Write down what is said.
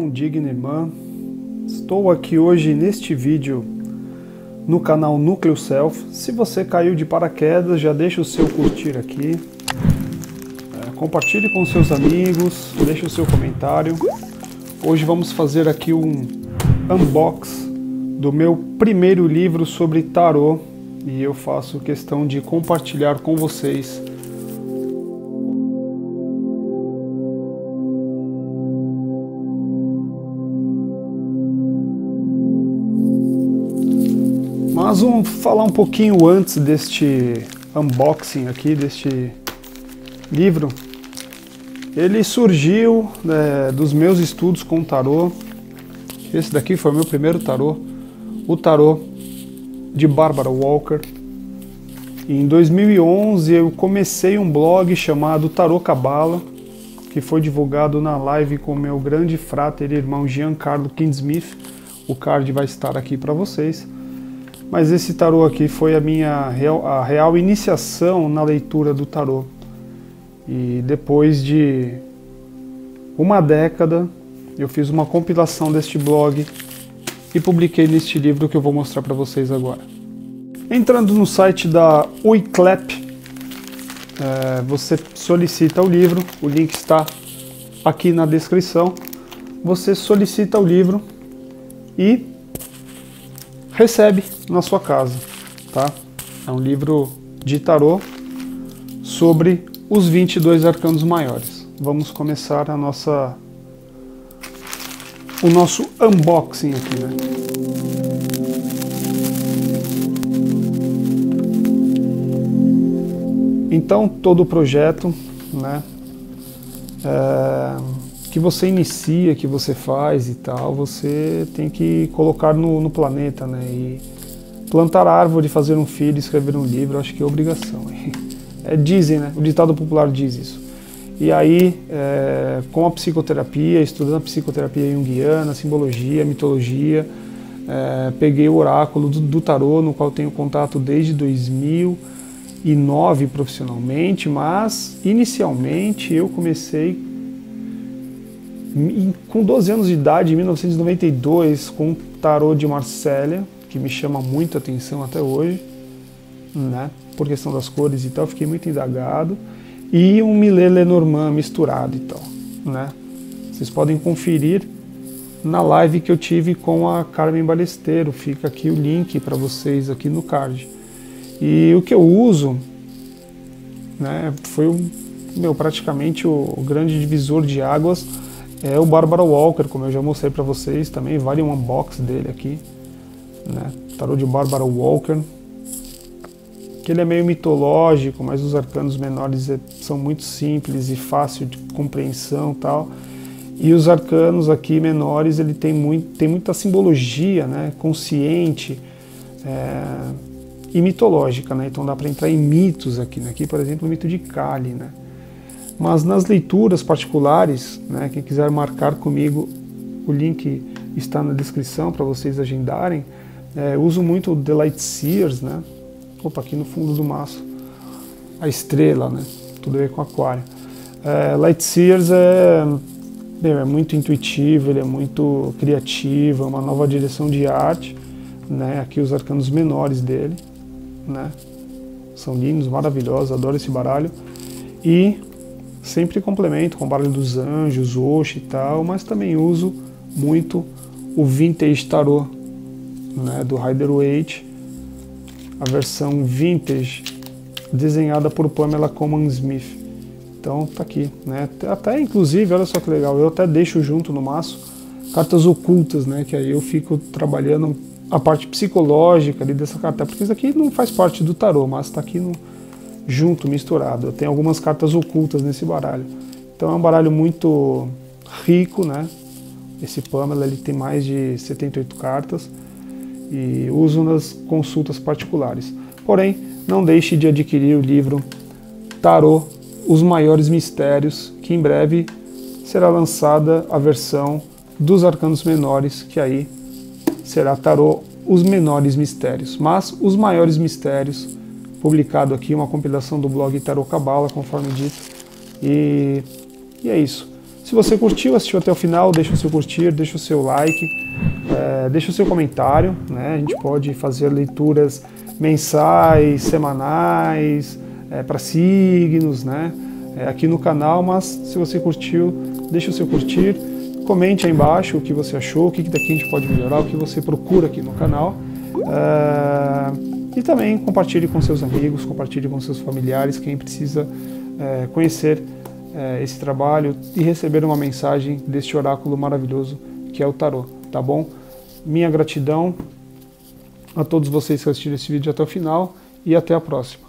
irmão, digna irmã. Estou aqui hoje neste vídeo no canal Núcleo Self. Se você caiu de paraquedas, já deixa o seu curtir aqui. Compartilhe com seus amigos, deixe o seu comentário. Hoje vamos fazer aqui um unbox do meu primeiro livro sobre tarô e eu faço questão de compartilhar com vocês. Mas vamos falar um pouquinho antes deste unboxing aqui, deste livro. Ele surgiu dos meus estudos com tarô. Esse daqui foi o meu primeiro tarô, o tarô de Barbara Walker. E em 2011 eu comecei um blog chamado Tarô Cabala, que foi divulgado na live com meu grande fráter e irmão Giancarlo Kingsmith. O card vai estar aqui para vocês. Mas esse tarô aqui foi a real iniciação na leitura do tarô. E depois de uma década, eu fiz uma compilação deste blog e publiquei neste livro que eu vou mostrar para vocês agora. Entrando no site da Oiclep, você solicita o livro, o link está aqui na descrição. Você solicita o livro e recebe na sua casa, tá? É um livro de tarô sobre os 22 arcanos maiores. Vamos começar o nosso unboxing aqui, né? Então, todo o projeto, né, que você inicia, que você faz e tal, você tem que colocar no planeta, né? E plantar árvore, fazer um filho, escrever um livro, acho que é obrigação. Dizem, né? O ditado popular diz isso. E aí, com a psicoterapia, estudando a psicoterapia junguiana, simbologia, mitologia, peguei o oráculo do tarô, no qual tenho contato desde 2009 profissionalmente, mas inicialmente eu comecei com 12 anos de idade, em 1992, com o tarô de Marsella, que me chama muita atenção até hoje, né? Por questão das cores e tal, fiquei muito indagado, e um Millet Lenormand misturado e tal, né? Vocês podem conferir na live que eu tive com a Carmen Balesteiro, fica aqui o link para vocês aqui no card. E o que eu uso, né, foi praticamente o grande divisor de águas, é o Barbara Walker, como eu já mostrei para vocês também, vale um unbox dele aqui, né? Tarô de Barbara Walker, que ele é meio mitológico, mas os arcanos menores são muito simples e fácil de compreensão, tal. E os arcanos aqui menores, ele tem muita simbologia, né, consciente e mitológica, né? Então dá para entrar em mitos aqui, né? Aqui, por exemplo, o mito de Kali, né? Mas nas leituras particulares, né, quem quiser marcar comigo, o link está na descrição para vocês agendarem. Uso muito o The Light Seers, né? Opa, aqui no fundo do maço, a estrela, né? Tudo a ver com aquário. Light Seers é muito intuitivo, ele é muito criativo, é uma nova direção de arte, né? Aqui os arcanos menores dele, né? São lindos, maravilhosos, adoro esse baralho. E sempre complemento com o baralho dos anjos, Osho e tal, mas também uso muito o Vintage Tarot, né, do Rider-Waite, a versão Vintage, desenhada por Pamela Colman Smith. Então tá aqui, né? Até inclusive, olha só que legal, eu até deixo junto no maço cartas ocultas, né, que aí eu fico trabalhando a parte psicológica ali dessa carta, porque isso aqui não faz parte do tarô, mas tá aqui junto, misturado. Eu tenho algumas cartas ocultas nesse baralho. Então é um baralho muito rico, né? Esse Pamela, ele tem mais de 78 cartas e uso nas consultas particulares. Porém, não deixe de adquirir o livro Tarô, Os Maiores Mistérios, que em breve será lançada a versão dos arcanos menores, que aí será Tarô, Os Menores Mistérios. Mas os Maiores Mistérios, publicado aqui, uma compilação do blog Tarô Cabala, conforme dito. E é isso. Se você curtiu, assistiu até o final, deixa o seu curtir, deixa o seu like, deixa o seu comentário, né? A gente pode fazer leituras mensais, semanais, para signos, né? Aqui no canal, mas se você curtiu, deixa o seu curtir, comente aí embaixo o que você achou, o que daqui a gente pode melhorar, o que você procura aqui no canal. E também compartilhe com seus amigos, compartilhe com seus familiares, quem precisa conhecer esse trabalho e receber uma mensagem deste oráculo maravilhoso que é o tarô, tá bom? Minha gratidão a todos vocês que assistiram esse vídeo até o final e até a próxima.